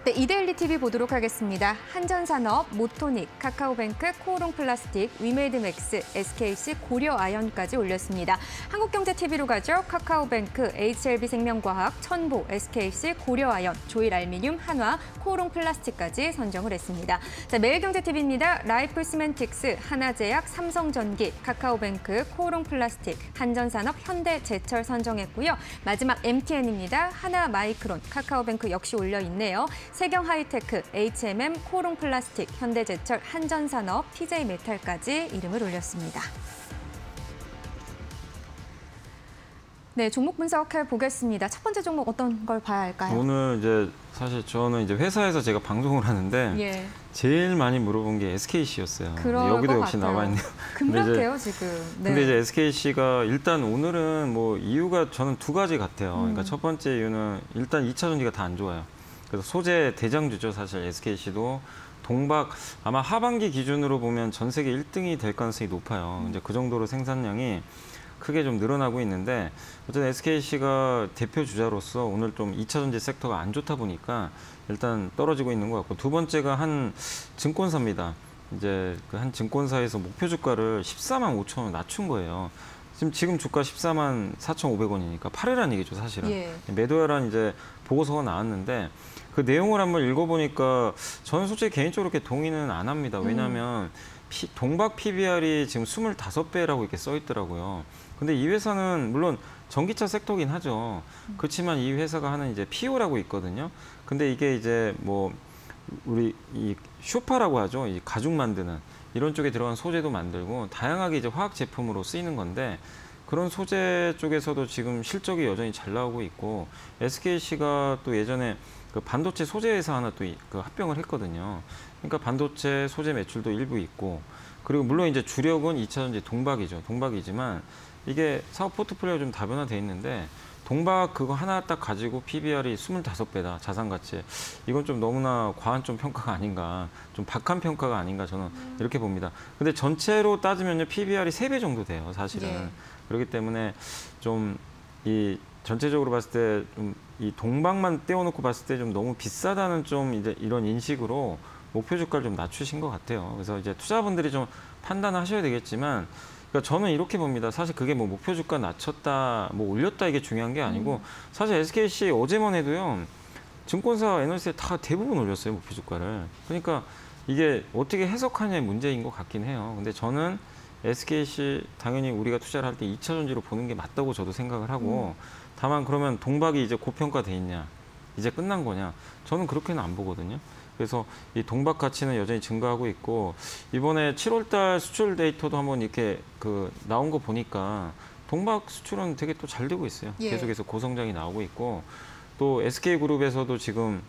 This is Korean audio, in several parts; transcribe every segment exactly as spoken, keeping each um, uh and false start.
네, 이데일리 티비 보도록 하겠습니다. 한전산업, 모토닉, 카카오뱅크, 코오롱플라스틱, 위메드맥스, 에스케이씨, 고려아연까지 올렸습니다. 한국경제티비로 가죠. 카카오뱅크, 에이치엘비생명과학, 천보, 에스케이씨, 고려아연, 조일알미늄, 한화, 코오롱플라스틱까지 선정을 했습니다. 자, 매일경제티비입니다. 라이프시멘틱스, 하나제약, 삼성전기, 카카오뱅크, 코오롱플라스틱, 한전산업, 현대제철 선정했고요. 마지막 엠티엔입니다. 하나마이크론, 카카오뱅크 역시 올려있네요. 세경하이테크, 에이치엠엠, 코오롱플라스틱, 현대제철, 한전산업, 티제이메탈까지 이름을 올렸습니다. 네, 종목 분석해 보겠습니다. 첫 번째 종목 어떤 걸 봐야 할까요? 오늘 이제 사실 저는 이제 회사에서 제가 방송을 하는데 예. 제일 많이 물어본 게 에스케이씨였어요. 여기도 역시 같아요. 나와 있네요. 급락해요 지금. 네. 근데 이제 에스케이씨가 일단 오늘은 뭐 이유가 저는 두 가지 같아요. 음. 그러니까 첫 번째 이유는 일단 이 차 전지가 다 안 좋아요. 그래서 소재 대장주죠, 사실 에스케이씨도. 동박 아마 하반기 기준으로 보면 전 세계 일 등이 될 가능성이 높아요. 이제 그 정도로 생산량이 크게 좀 늘어나고 있는데 어쨌든 에스케이씨가 대표 주자로서 오늘 좀 이 차 전지 섹터가 안 좋다 보니까 일단 떨어지고 있는 것 같고, 두 번째가 한 증권사입니다. 이제 그 한 증권사에서 목표 주가를 십사만 오천 원 낮춘 거예요. 지금 지금 주가 십사만 사천오백 원이니까 팔으라는 얘기죠, 사실은. 예. 매도하라는 이제 보고서가 나왔는데 그 내용을 한번 읽어보니까 저는 솔직히 개인적으로 이렇게 동의는 안 합니다. 왜냐하면 음. 피, 동박 피비알이 지금 스물다섯 배라고 이렇게 써 있더라고요. 근데 이 회사는 물론 전기차 섹터긴 하죠. 그렇지만 이 회사가 하는 이제 피오라고 있거든요. 근데 이게 이제 뭐 우리 이 쇼파라고 하죠. 이 가죽 만드는 이런 쪽에 들어간 소재도 만들고 다양하게 이제 화학 제품으로 쓰이는 건데, 그런 소재 쪽에서도 지금 실적이 여전히 잘 나오고 있고, 에스케이씨가 또 예전에 그 반도체 소재 회사 하나 또 그 합병을 했거든요. 그러니까 반도체 소재 매출도 일부 있고, 그리고 물론 이제 주력은 이 차 전지 동박이죠. 동박이지만 이게 사업 포트폴리오가 좀 다변화돼 있는데 동박 그거 하나 딱 가지고 피비알이 스물다섯 배다, 자산 가치. 이건 좀 너무나 과한 좀 평가가 아닌가, 좀 박한 평가가 아닌가, 저는 이렇게 봅니다. 근데 전체로 따지면요, 피비알이 세 배 정도 돼요, 사실은. 예. 그렇기 때문에 좀 이 전체적으로 봤을 때 좀 이 동박만 떼어놓고 봤을 때 좀 너무 비싸다는 좀 이제 이런 인식으로 목표 주가를 좀 낮추신 것 같아요. 그래서 이제 투자분들이 좀 판단하셔야 되겠지만, 그러니까 저는 이렇게 봅니다. 사실 그게 뭐 목표 주가 낮췄다, 뭐 올렸다 이게 중요한 게 아니고, 사실 에스케이씨 어제만 해도요, 증권사 애널리스트 다 대부분 올렸어요, 목표 주가를. 그러니까 이게 어떻게 해석하냐의 문제인 것 같긴 해요. 근데 저는 에스케이씨 당연히 우리가 투자를 할 때 이 차 전지로 보는 게 맞다고 저도 생각을 하고, 음. 다만 그러면 동박이 이제 고평가돼 있냐, 이제 끝난 거냐, 저는 그렇게는 안 보거든요. 그래서 이 동박 가치는 여전히 증가하고 있고, 이번에 칠월 달 수출 데이터도 한번 이렇게 그 나온 거 보니까 동박 수출은 되게 또 잘 되고 있어요. 예. 계속해서 고성장이 나오고 있고, 또 에스케이그룹에서도 지금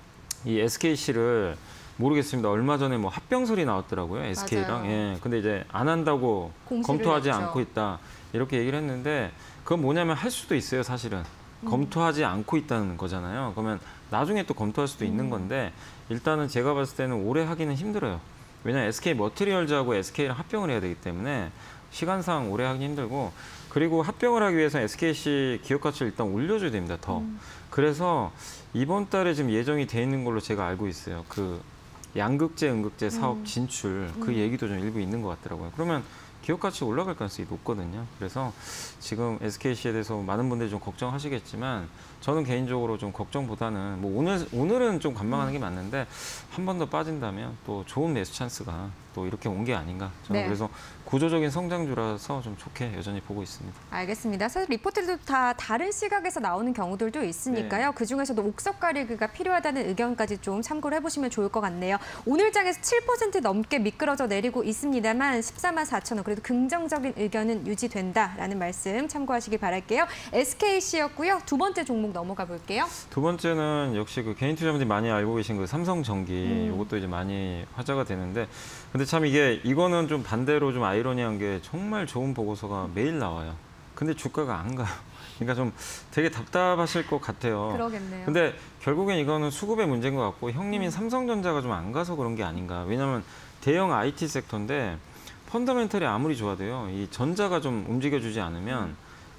이 에스케이씨를 모르겠습니다. 얼마 전에 뭐 합병설이 나왔더라고요, 에스케이랑. 예. 근데 이제 안 한다고 검토하지 했죠. 않고 있다, 이렇게 얘기를 했는데, 그건 뭐냐면 할 수도 있어요, 사실은. 음. 검토하지 않고 있다는 거잖아요. 그러면 나중에 또 검토할 수도 음. 있는 건데, 일단은 제가 봤을 때는 올해 하기는 힘들어요. 왜냐하면 에스케이 머티리얼즈하고 에스케이랑 합병을 해야 되기 때문에 시간상 오래 하기 힘들고, 그리고 합병을 하기 위해서 에스케이씨 기업 가치를 일단 올려줘야 됩니다, 더. 음. 그래서 이번 달에 지금 예정이 돼 있는 걸로 제가 알고 있어요. 그 양극재, 음극재 사업 음. 진출, 그 음. 얘기도 좀 일부 있는 것 같더라고요. 그러면 기업 가치 올라갈 가능성이 높거든요. 그래서 지금 에스케이씨에 대해서 많은 분들이 좀 걱정하시겠지만, 저는 개인적으로 좀 걱정보다는 뭐 오늘 오늘은 좀 관망하는 게 맞는데, 한 번 더 빠진다면 또 좋은 매수 찬스가 또 이렇게 온 게 아닌가. 저는 네. 그래서 구조적인 성장주라서 좀 좋게 여전히 보고 있습니다. 알겠습니다. 사실 리포트도 다 다른 시각에서 나오는 경우들도 있으니까요. 네. 그중에서도 옥석 가리기가 필요하다는 의견까지 좀 참고를 해보시면 좋을 것 같네요. 오늘 장에서 칠 퍼센트 넘게 미끄러져 내리고 있습니다만 십사만 사천 원, 그래도 긍정적인 의견은 유지된다라는 말씀 참고하시기 바랄게요. 에스케이씨였고요. 두 번째 종목 넘어가 볼게요. 두 번째는 역시 그 개인 투자분들이 많이 알고 계신 그 삼성전기, 음. 이것도 이제 많이 화제가 되는데, 근데 참 이게 이거는 좀 반대로 좀 아이러니한 게 정말 좋은 보고서가 매일 나와요. 근데 주가가 안 가요. 그러니까 좀 되게 답답하실 것 같아요. 그러겠네요. 근데 결국엔 이거는 수급의 문제인 것 같고, 형님인 음. 삼성전자가 좀 안 가서 그런 게 아닌가. 왜냐하면 대형 아이티 섹터인데 펀더멘털이 아무리 좋아도요, 이 전자가 좀 움직여주지 않으면 음.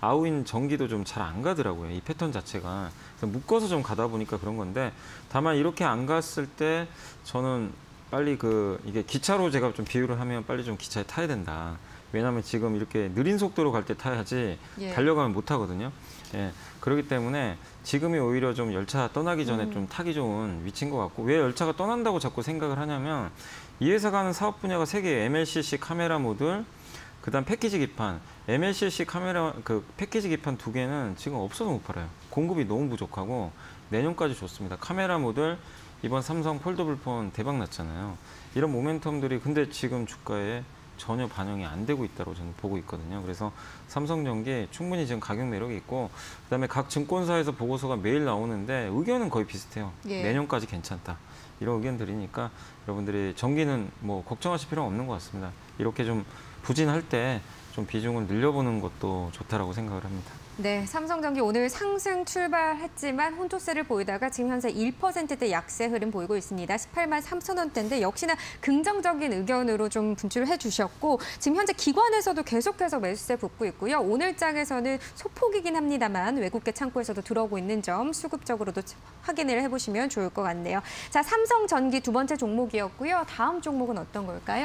아우인 전기도 좀 잘 안 가더라고요. 이 패턴 자체가. 그래서 묶어서 좀 가다 보니까 그런 건데 다만 이렇게 안 갔을 때 저는 빨리 그 이게 기차로 제가 좀 비유를 하면 빨리 좀 기차에 타야 된다. 왜냐하면 지금 이렇게 느린 속도로 갈 때 타야지 예. 달려가면 못 타거든요. 예, 그렇기 때문에 지금이 오히려 좀 열차 떠나기 전에 음. 좀 타기 좋은 위치인 것 같고 왜 열차가 떠난다고 자꾸 생각을 하냐면 이 회사가 하는 사업 분야가 세 개예요. 엠엘씨씨 카메라 모듈, 그다음 패키지 기판. 엠엘씨씨 카메라 그 패키지 기판 두 개는 지금 없어서 못 팔아요. 공급이 너무 부족하고 내년까지 좋습니다. 카메라 모듈 이번 삼성 폴더블 폰 대박 났잖아요. 이런 모멘텀들이 근데 지금 주가에 전혀 반영이 안 되고 있다고 저는 보고 있거든요. 그래서 삼성전기 충분히 지금 가격 매력이 있고 그다음에 각 증권사에서 보고서가 매일 나오는데 의견은 거의 비슷해요. 예. 내년까지 괜찮다. 이런 의견들이니까 여러분들이 전기는 뭐 걱정하실 필요는 없는 것 같습니다. 이렇게 좀 부진할 때 좀 비중을 늘려보는 것도 좋다라고 생각을 합니다. 네, 삼성전기 오늘 상승 출발했지만 혼조세를 보이다가 지금 현재 일 퍼센트대 약세 흐름 보이고 있습니다. 십팔만 삼천 원대인데 역시나 긍정적인 의견으로 좀 분출해 주셨고 지금 현재 기관에서도 계속해서 매수세 붙고 있고요. 오늘장에서는 소폭이긴 합니다만 외국계 창구에서도 들어오고 있는 점 수급적으로도 확인을 해보시면 좋을 것 같네요. 자, 삼성전기 두 번째 종목이었고요. 다음 종목은 어떤 걸까요?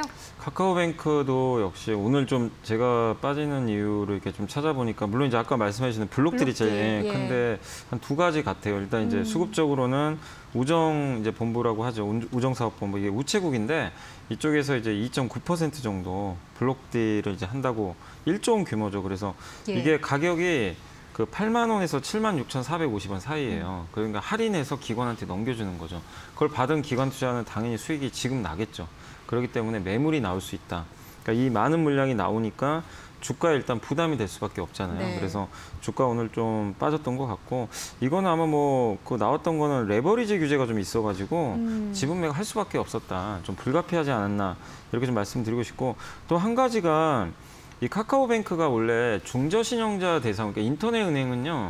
카카오뱅크도 역시 오늘 좀 제가 빠지는 이유를 이렇게 좀 찾아보니까 물론 이제 아까 말씀하시는 블록들이 블록들, 제일 예. 큰데 한 두 가지 같아요. 일단 이제 음. 수급적으로는 우정 이제 본부라고 하죠. 우정사업본부 이게 우체국인데 이쪽에서 이제 이 점 구 퍼센트 정도 블록딜을 이제 한다고 일조 원 규모죠. 그래서 예. 이게 가격이 그 팔만 원에서 칠만 육천사백오십 원 사이예요. 음. 그러니까 할인해서 기관한테 넘겨주는 거죠. 그걸 받은 기관 투자는 당연히 수익이 지금 나겠죠. 그렇기 때문에 매물이 나올 수 있다. 그러니까 이 많은 물량이 나오니까 주가에 일단 부담이 될 수밖에 없잖아요. 네. 그래서 주가 오늘 좀 빠졌던 것 같고 이거는 아마 뭐 그 나왔던 거는 레버리지 규제가 좀 있어가지고 음. 지분 매각 할 수밖에 없었다. 좀 불가피하지 않았나 이렇게 좀 말씀드리고 싶고 또 한 가지가 이 카카오뱅크가 원래 중저신용자 대상, 그러니까 인터넷 은행은요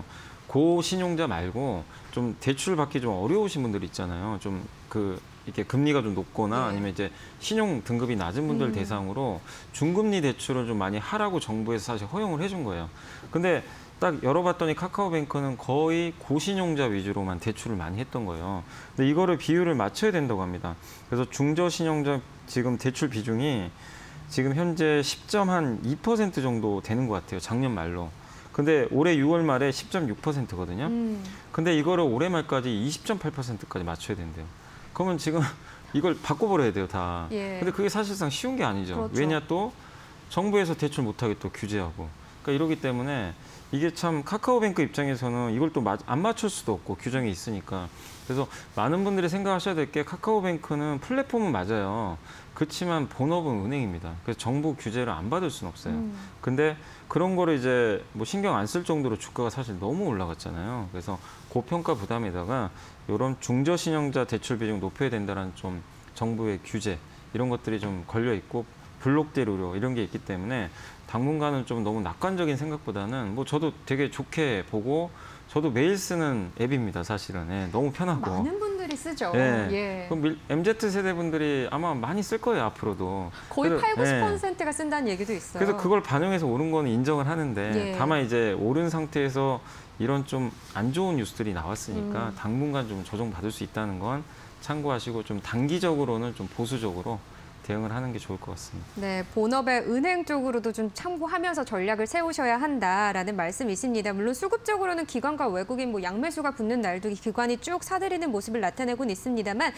고신용자 말고 좀 대출 받기 좀 어려우신 분들 있잖아요. 좀 그 이렇게 금리가 좀 높거나 네. 아니면 이제 신용 등급이 낮은 분들 음. 대상으로 중금리 대출을 좀 많이 하라고 정부에서 사실 허용을 해준 거예요. 근데 딱 열어봤더니 카카오뱅크는 거의 고신용자 위주로만 대출을 많이 했던 거예요. 근데 이거를 비율을 맞춰야 된다고 합니다. 그래서 중저신용자 지금 대출 비중이 지금 현재 십 점 이 퍼센트 정도 되는 것 같아요. 작년 말로. 근데 올해 유월 말에 십 점 육 퍼센트거든요. 음. 근데 이거를 올해 말까지 이십 점 팔 퍼센트까지 맞춰야 된대요. 그러면 지금 이걸 바꿔버려야 돼요, 다. 예. 근데 그게 사실상 쉬운 게 아니죠. 그렇죠. 왜냐 또 정부에서 대출 못하게 또 규제하고. 그러니까 이러기 때문에 이게 참 카카오뱅크 입장에서는 이걸 또 안 맞출 수도 없고 규정이 있으니까. 그래서 많은 분들이 생각하셔야 될 게 카카오뱅크는 플랫폼은 맞아요. 그렇지만 본업은 은행입니다. 그래서 정부 규제를 안 받을 수는 없어요. 음. 근데 그런 거를 이제 뭐 신경 안 쓸 정도로 주가가 사실 너무 올라갔잖아요. 그래서 고평가 부담에다가 이런 중저신용자 대출 비중 높여야 된다는 좀 정부의 규제 이런 것들이 좀 걸려 있고 블록딜 우려 이런 게 있기 때문에 당분간은 좀 너무 낙관적인 생각보다는 뭐 저도 되게 좋게 보고 저도 매일 쓰는 앱입니다, 사실은. 예, 너무 편하고. 많은 분들이 쓰죠. 예. 예. 그럼 엠지 세대 분들이 아마 많이 쓸 거예요, 앞으로도. 거의 그래서, 팔, 구십 예. 퍼센트가 쓴다는 얘기도 있어요. 그래서 그걸 반영해서 오른 거는 인정을 하는데 예. 다만 이제 오른 상태에서 이런 좀 안 좋은 뉴스들이 나왔으니까 음. 당분간 좀 조정받을 수 있다는 건 참고하시고 좀 단기적으로는 좀 보수적으로 대응을 하는 게 좋을 것 같습니다. 네, 본업의 은행 쪽으로도 좀 참고하면서 전략을 세우셔야 한다라는 말씀이십니다. 물론 수급적으로는 기관과 외국인 뭐 양매수가 붙는 날도 기관이 쭉 사들이는 모습을 나타내고는 있습니다만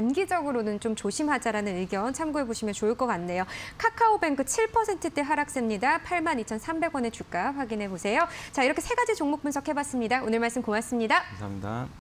단기적으로는 좀 조심하자라는 의견 참고해 보시면 좋을 것 같네요. 카카오뱅크 칠 퍼센트대 하락세입니다. 팔만 이천삼백 원의 주가 확인해 보세요. 자, 이렇게 세 가지 종목 분석해봤습니다. 오늘 말씀 고맙습니다. 감사합니다.